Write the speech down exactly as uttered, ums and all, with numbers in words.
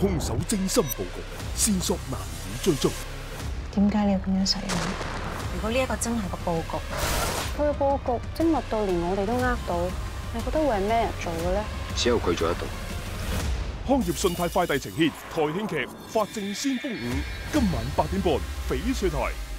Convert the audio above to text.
兇手精心佈局，線索難以追蹤。 點解你要咁樣使我？ 如果呢一個真係個佈局， 佢嘅佈局精密到連我哋都呃到，你覺得會係咩人做嘅咧？ 只有佢做得到。 康業信貸快遞呈獻台慶劇《法證先鋒五》，今晚八點半，翡翠台。